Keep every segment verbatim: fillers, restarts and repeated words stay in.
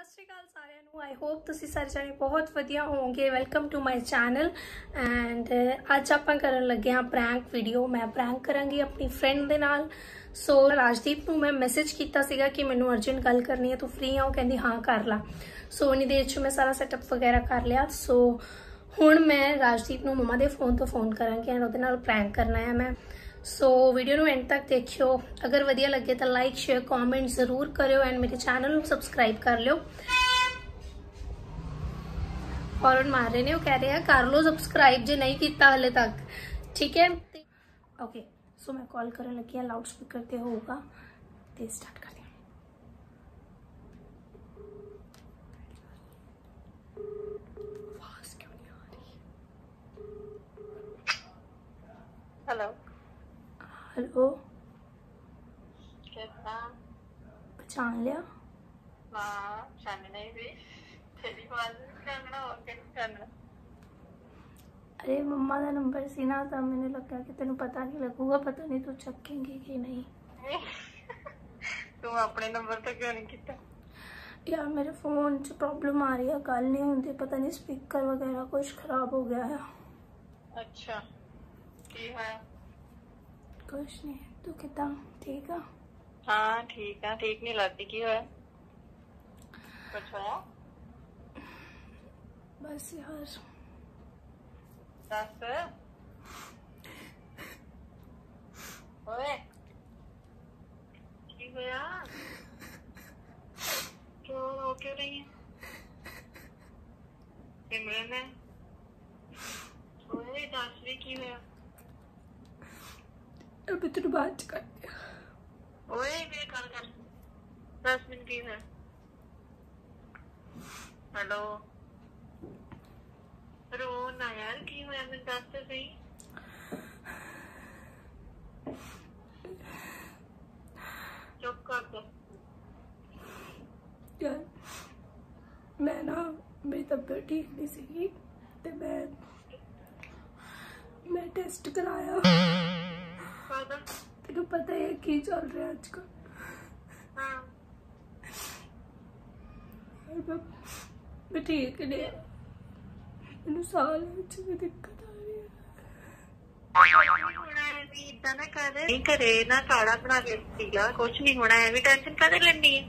सत श्री अकाल सारिਆਂ ਨੂੰ। आई होप ਤੁਸੀਂ ਸਾਰੇ ਜਾਣੇ बहुत ਵਧੀਆ ਹੋਵੋਗੇ। Welcome to my channel and ਅੱਜ ਆਪਾਂ ਕਰਨ ਲੱਗੇ ਹਾਂ ਪ੍ਰੈਂਕ ਵੀਡੀਓ। मैं प्रैंक ਕਰਾਂਗੀ ਆਪਣੀ ਫਰੈਂਡ ਦੇ ਨਾਲ। ਸੋ ਰਾਜਦੀਪ ਨੂੰ मैं ਮੈਸੇਜ ਕੀਤਾ ਸੀਗਾ ਕਿ ਮੈਨੂੰ ਅਰਜੈਂਟ ਗੱਲ ਕਰਨੀ ਹੈ, ਤੂੰ ਫ੍ਰੀ ਆ? ਉਹ ਕਹਿੰਦੀ ਹਾਂ ਕਰ ਲਾ। ਸੋ ਉਨੀ ਦੇਰ ਚ ਮੈਂ ਸਾਰਾ ਸੈਟਅਪ ਵਗੈਰਾ ਕਰ ਲਿਆ। ਸੋ ਹੁਣ ਮੈਂ ਰਾਜਦੀਪ ਨੂੰ ਮਮਾ ਦੇ ਫੋਨ ਤੋਂ ਫੋਨ ਕਰਾਂਗੀ ਐਂਡ ਉਹਦੇ ਨਾਲ ਪ੍ਰੈਂਕ ਕਰਨਾ ਹੈ मैं। सो वीडियो ਨੂੰ एंड तक देखियो। अगर वधिया लगे तो लाइक शेयर कमेंट जरूर करियो एंड मेरे चैनल ਨੂੰ सब्सक्राइब कर लियो। फॉरन मार रहे ने, वो कह रहे हैं कर लो सब्सक्राइब जो नहीं किया हले तक, ठीक है। ओके सो मैं कॉल करने लगी हूँ, लाउड स्पीकर ते होगा ते स्टार्ट कर दिया। आवाज क्यों नहीं आ रही? हेलो हेलो, कैसा? पहचान लिया? हाँ पहचान नहीं भी तेरी आवाज करना और कैसे करना? अरे मम्मा का नंबर सी ना, तो मैंने लगा कि तेन पता नहीं लगूगा, पता नहीं तू चकेंगी कि नहीं। तू अपने नंबर तो क्यों नहीं किया? यार मेरे फोन च प्रॉब्लम आ रही है, गल नहीं होती, पता नहीं स्पीकर वगैरह कुछ खराब हो गया है। अच्छा की है? कुछ नहीं, तू कितना ठीक है? हाँ ठीक है। ठीक नहीं लगती की है? कुछ होया? बस यार दस ओए की होया? क्यों रो क्यों रही है? सिमरन है ओए दस भी की होया? अभी तेरे बात कर दिया। ओए मेरे कॉल कर दस मिनट की है। हेलो रो ना यार, की होया मैं दस तो सही। चुप कर दो यार मैं ना, मेरी तबीयत ठीक नहीं सी ते मैं मैं टेस्ट कराया। तेन पता है की चल रहा है आजकल? हाँ मैं, मैं ठीक नहीं, मैनू साल में दिक्कत आ रही है। इदा ना कर, नहीं करे ना काढ़ा बना के पीला, कुछ नहीं होना है। टेंशन कदे लेनी है?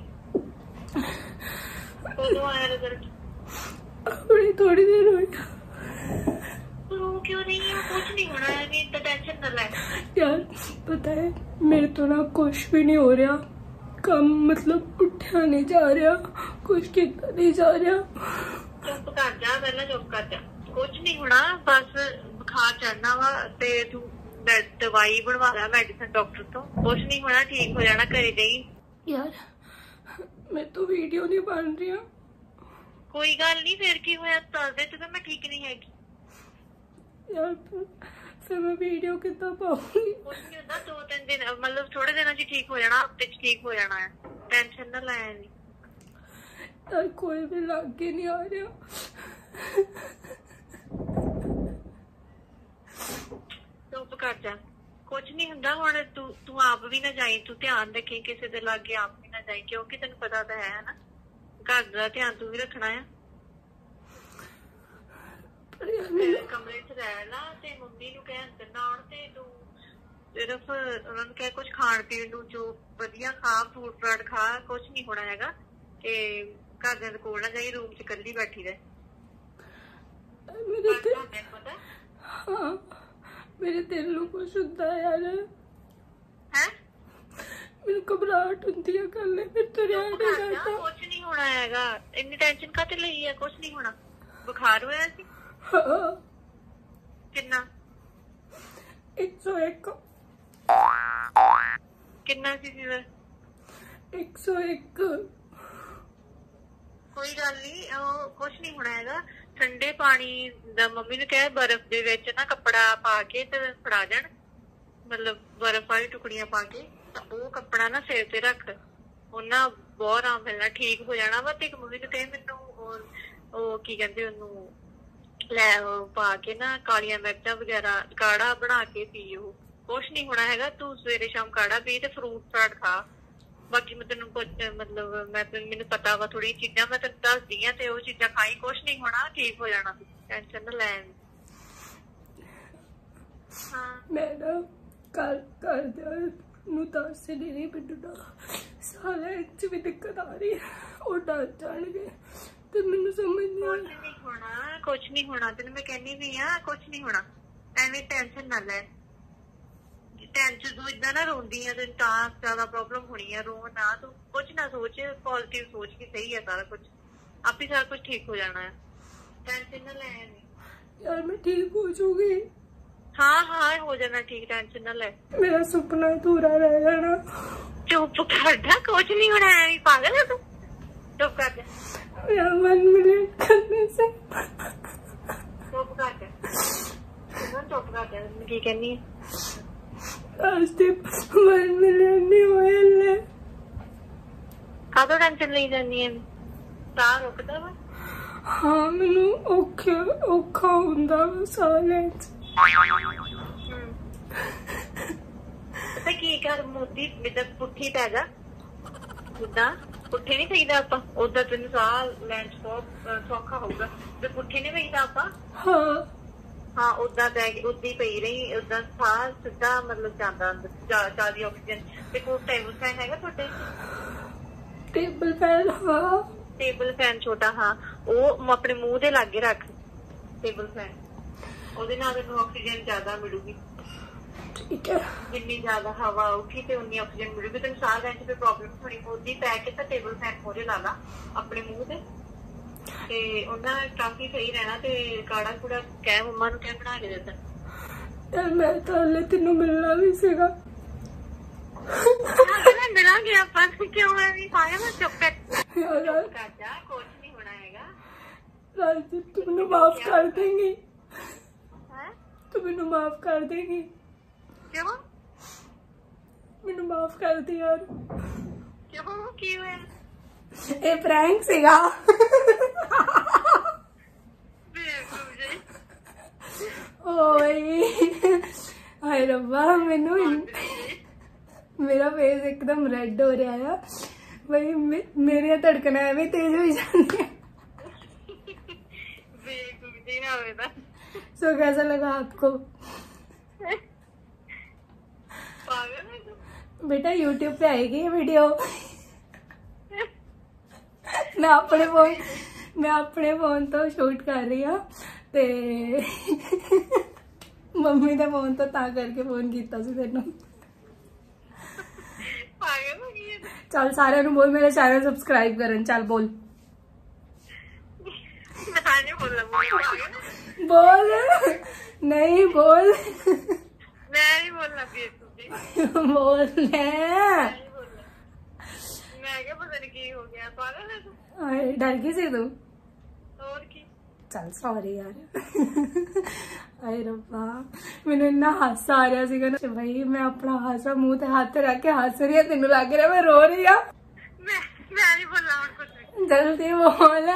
कदों आया रिजल्ट? अभी थोड़ी देर हुई। रो क्यों नहीं है? कुछ नहीं होना है, नहीं तो टेंशन ना ले। यार पता है मेरे तो ना कुछ भी नहीं हो रहा, कम मतलब उठा नहीं जा रहा, कुछ किया नहीं जा रहा। चुप कर जा, पहला चुप कर जा। कुछ नहीं होना, बस बुखार चढ़ना वा ते तू दवाई बनवा ला मेडिसिन डॉक्टर तो, कुछ नहीं होना, ठीक हो जाना। करे गई यार मैं तो वीडियो नहीं बन रही। कोई गल नहीं, फिर की होया दस दे तो मैं ठीक नहीं हैगी। यार फिर मैं वीडियो कितना पाऊंगी? कुछ नहीं होता, दो तीन दिन मतलब थोड़े दिनों च ठीक हो जाना, हफ्ते च ठीक हो जाना है, टेंशन ना ले। यार कोई भी लागे नहीं आ रहा। चुप कर जा, कुछ नहीं हुंदा। हुण तू तू आप भी ना जाई, तू ध्यान रखी किसी दे लागे आप भी ना जाई, क्योंकि तेन पता तो है ना घर दा ध्यान तू भी रखना है। कमरे च रह ला ते मम्मी नूं कह अंदर ना आउण, ते तू सिर्फ उन्हां नूं कह कुछ खाण पीण नूं जो वधिया खा, फ्रूट फ्राट खा, कुछ नहीं होना हैगा। ते घरदियां दे कोल ना जाई, रूम च कल्ली बैठी रह। मेरे दिल, पता हाँ मेरे दिल नूं कुछ हुंदा यार है, मेनू घबराहट हुंदी है, कल फिर तो रह नहीं जाता। कुछ नहीं होना हैगा, इन्नी टेंशन काते लई है? कुछ नहीं होना। बुखार होया सी? हाँ किन्ना? एक सौ एक। किन्ना सी फीवर? एक सौ एक। कोई गल नहीं, कुछ नहीं होना हैगा। ठंडे पानी दा मम्मी ने कहा बर्फ दे विच ना कपड़ा पा के ते फड़ा जान, मतलब बर्फ वाली टुकड़ियां पा के, वो कपड़ा ना सिर ते रख, उन्ना बहुत आराम मिलना, ठीक हो जाना वा। ते मम्मी ने कहा मैनू ओ की कहंदे ओनू लै पा के ना कालियां मिर्चां वगैरह काढ़ा बना के पीओ, कुछ नहीं होना हैगा। तू सवेरे शाम काढ़ा पी ते फ्रूट फ्राट खा, बाकी मैं तेन कुछ मतलब मैं मैंने पता वा थोड़ी चीजा मैं तेन दसदी हाँ ते वो चीजा खाई, कुछ नहीं होना, ठीक हो जाना, टेंशन ना लै। हाँ मैं ना कल कर दस नहीं मैनू सारा इंच भी दिक्कत आ रही है, वो डर जाएंगे तो मैनू समझ नहीं कुछ नहीं होना, कुछ नहीं होना, तेन मैं कहनी भी हाँ कुछ नहीं होना, एवं टेंशन ना लै। टेंशन तू इदा ना रोंदी है तेन ज्यादा प्रॉब्लम होनी है, रो ना, तू कुछ ना सोच, पॉजिटिव सोच के सही है सारा कुछ, आप ही सारा कुछ ठीक हो जाना है, टेंशन ना ले। यार मैं ठीक हो जाऊंगी। हाँ हाँ हो जाना ठीक, टेंशन ना ले। मेरा सपना अधूरा रह जाना। चुप कर जा, कुछ नहीं होना है, पागल है तू, चुप कर जा। मेरा वन मिलियन करने से चुप कर जा, चुप कर जा, की कहनी है वन मिलियन नहीं होए कादो टेंशन ली जानी है, साह रुकदा वा। हाँ मैनू औखे औखा हुंदा वा साह लैण च। पता की कर मोदी बिदा पुट्ठी पै जा, जिदा पुट्ठे नहीं चाहिदा आपां उदा तेन साह लैण च बहुत सौखा होगा, ते पुट्ठे नहीं पईदा आपां। हाँ हाँ उदा पै उदा पई रही, उदा साह सीधा मतलब जांदा अंदर, ज्यादा ऑक्सीजन। ते कोई टेबल फैन हैगा तुहाडे? Table fan? हाँ टेबल फैन छोटा, हाँ वो अपने मुंह दे लागे रख टेबल फैन, ਉਹਦੇ ਨਾਲ ਤੈਨੂੰ ਆਕਸੀਜਨ ਜ਼ਿਆਦਾ ਮਿਲੂਗੀ। ਠੀਕ ਹੈ, ਜਿੰਨੀ ਜ਼ਿਆਦਾ ਹਵਾ ਆਊਗੀ ਤੇ ਉਨੀ ਆਕਸੀਜਨ ਮਿਲੂਗੀ, ਤੈਨੂੰ ਸਾਹ ਲੈਣ 'ਚ ਕੋਈ ਪ੍ਰੋਬਲਮ ਥੋੜੀ ਬਹੁਤੀ ਪੈ ਕੇ ਤਾਂ ਟੇਬਲ ਫੈਨ ਮੋਰੇ ਲਾ ਲਾ ਆਪਣੇ ਮੂੰਹ ਤੇ, ਤੇ ਉਹਨਾਂ ਕਾਫੀ ਸਹੀ ਰਹਿਣਾ। ਤੇ ਕਾੜਾ ਕੂੜਾ ਕਹਿ ਮੰਮਾ ਨੂੰ ਕਹਿ ਬਣਾ ਕੇ ਦੇ ਦਿੱਤਾ। ਯਾਰ ਮੈਂ ਤਾਂ ਹਲੇ ਤੈਨੂੰ ਮਿਲਣਾ ਵੀ ਸੀਗਾ। ਮਿਲਾਂਗੇ ਆਪਾਂ, ਕਿਉਂ ਐਵੇਂ ਪਾਇਆ ਮੈਂ ਚੁੱਪ ਕਰ ਜਾ, ਕੁਛ ਨਹੀਂ ਹੋਣਾ ਹੈਗਾ। राजदीप तू मैनू माफ कर देंगी? तू मैनू माफ कर देगी? क्यों? मैनू माफ कर दे यार। क्यों की होया? ए प्रैंक सीगा। ओए हाय रब्बा, मैनू मेरा फेस एकदम रेड हो रहा है भाई, मे, मेरी धड़कन एवं तेज हो जाती है। सो कैसा लगा आपको? बेटा यूट्यूब पे आएगी ये वीडियो। मैं अपने फोन मैं अपने फोन तो शूट कर रही हूँ, ते मम्मी ने फोन तो ता करके फोन किया सी तेनू। चल सारे नू बोल मेरे चैनल सब्सक्राइब करन, चल बोल बोल नहीं बोल, मैं नहीं बोलना बोल मैं क्या पता नहीं की हो गया, पागल है तू? डर गई सी तू? और की चल सॉरी यार। अरे रब्बा मैंने इन्ना हासा आ रहा सीगा ना भाई, मैं अपना हासा मुंह ते हाथ रख के हस रही है, तेनू लग रहा मैं रो रही हूं। मैं मैं नहीं बोलना और कुछ भी। जल्दी बोल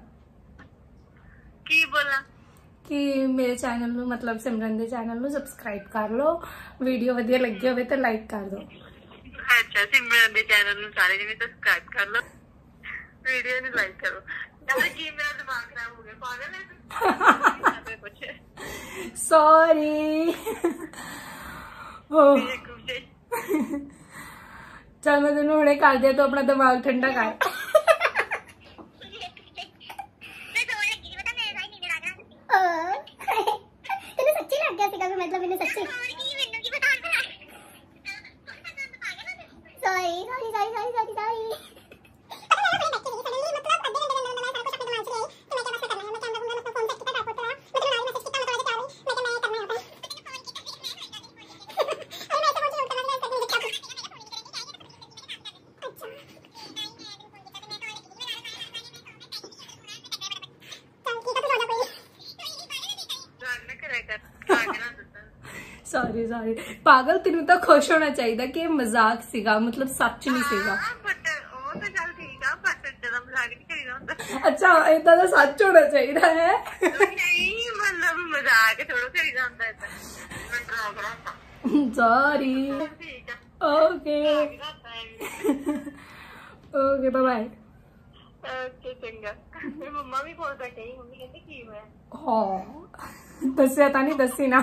की बोला कि मेरे चैनल नु मतलब सिमरन दे चैनल नु सब्सक्राइब कर लो, वीडियो वधिया लगी होवे तो लाइक कर दो। अच्छा सिमरन दे चैनल नु सारे जने सब्सक्राइब कर लो, वीडियो नु लाइक करो। यार की मेरा दिमाग खराब हो गया, पागल है तू? कुछ सॉरी। चल मैं तेनू हुणे कर दिया, तो अपना दिमाग ठंडा कर। मतलब मैंने सच्ची sorry sorry sorry sorry sorry sorry sorry sorry पागल, तेनू तो खुश होना चाहिए कि मजाक सीगा, मतलब सच नहीं सीगा। अच्छा इदा तो सच होना चाहिए है। Sorry okay okay bye bye. Okay चंगा। मेरी मम्मा भी कॉल बैठे ही, मम्मी कहती की होया? हाँ दसिया तां नहीं, दसी ना।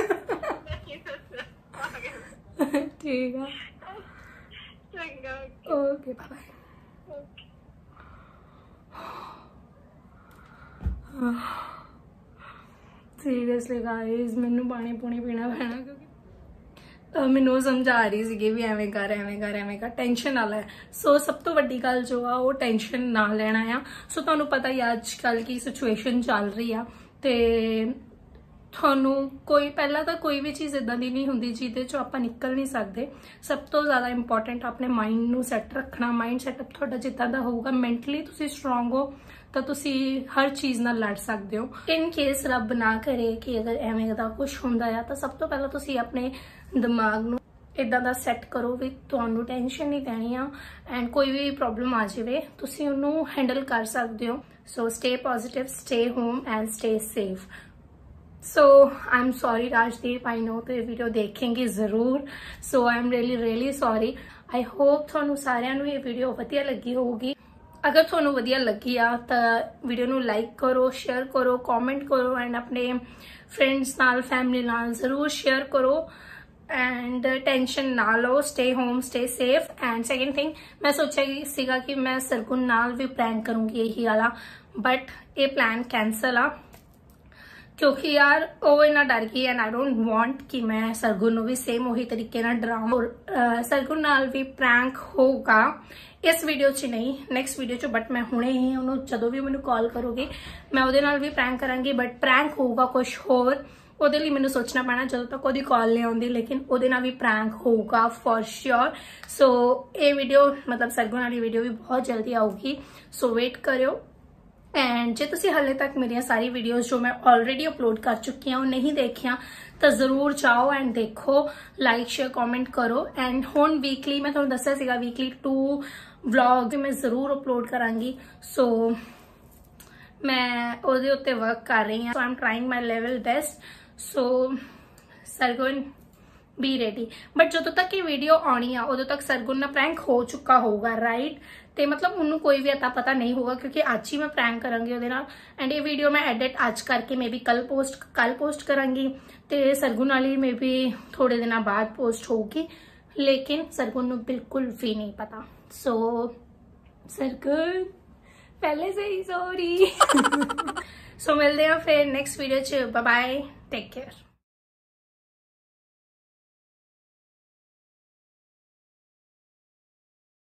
ठीक है चंगा। Okay bye bye. Seriously guys मैनू पानी पूनी पीना पैना, क्योंकि मैनू समझा रही सी भी एवें कर एवें कर एवें कर, टेंशन ना लै। सो सब तो वड्डी गल जो आ वो टेंशन ना लेना आ। सो तुहानू पता ही अजकल की सिचुएशन चल रही आ, ते थानू कोई पहला तो कोई भी चीज़ इदां दी नहीं हुंदी जिहदे चों आपां निकल नहीं सकते। सब तो ज़्यादा इंपॉर्टेंट अपने माइंड नू सैट रखना। माइंड सैटअप तुहाडा जिद्दां दा होऊगा, मैंटली तुसीं स्ट्रोंग हो तो तुसी हर चीज़ नाल लड़ सकते हो। इन केस रब ना करे कि अगर एवें दा कुछ हुंदा है तो सब तो पहला तुसी अपने दिमाग नू इदां दा सैट करो भी तुहानू टेंशन नहीं लैनी आ, एंड कोई भी प्रॉब्लम आ जाए तुसी उन्नू हैंडल कर सकते हो। So stay positive, stay home and stay safe. So I am sorry Rajdeep, I know तो ये वीडियो देखेंगे जरूर। So I am really really sorry. I hope तुहानू सारियां नू ये वीडियो वधिया लगी होगी। अगर तुहानू वधिया लगी आ तो वीडियो नू लाइक करो, शेयर करो, कमेंट करो एंड अपने फ्रेंड्स नाल फैमिली नाल जरूर शेयर करो। एंड टेंशन ना लो, stay home, stay safe. And second thing मैं सोचा सीगा कि मैं सरगुन नाल भी प्लान करूंगी यही वाला, बट ये प्लान कैंसल आ क्योंकि यार वो इन्ना डर गई एंड आई डोंट वांट कि मैं सरगुन भी सेम वही तरीके ना डरावां। सरगुन नाल भी प्रैंक होगा इस वीडियो च नहीं, नेक्स्ट वीडियो च, बट मैं हुणे ही उन्होंने जदों भी मैनू कॉल करूगी मैं उहदे नाल भी प्रैंक करांगी, बट प्रैंक होगा कुछ होर। ਉਹਦੇ ਲਈ ਮੈਨੂੰ सोचना पैना ਜਦੋਂ तक ਉਹਦੀ कॉल नहीं आती, लेकिन ਉਹਦੇ ਨਾਲ भी प्रैंक होगा फॉर श्योर। सो ये वीडियो मतलब सरगुन वाली वीडियो भी बहुत जल्दी आऊगी, सो वेट करो। एंड जे तुसी हाले तक मेरी सारी वीडियोस जो मैं ऑलरेडी अपलोड कर चुकी हूँ नहीं देखिया तो जरूर जाओ एंड देखो, लाइक शेयर कमेंट करो। एंड हुण वीकली मैं तुहानू दस्सिया सीगा वीकली टू व्लॉग भी मैं जरूर अपलोड करांगी। सो मैं ਉਹਦੇ ਉੱਤੇ वर्क कर रही हूँ। So I am trying my level best. So Sargun be ready. But जो तक ये वीडियो आनी आ उदों तक सरगुन ना प्रैंक हो चुका होगा, राइट? तो मतलब उन्होंने कोई भी अता पता नहीं होगा क्योंकि आज ही मैं प्रैंक करांगी ਉਹਦੇ ਨਾਲ। एंड ये वीडियो मैं एडिट आज करके मे बी कल पोस्ट कल पोस्ट करांगी, तो सरगुन वाली मे बी थोड़े दिनों बाद पोस्ट होगी, लेकिन सरगुन नू बिल्कुल भी नहीं पता। सो सरगुन पहले से ही सॉरी। सो मिलते हैं फिर नेक्स्ट वीडियो च। Bye bye, take care.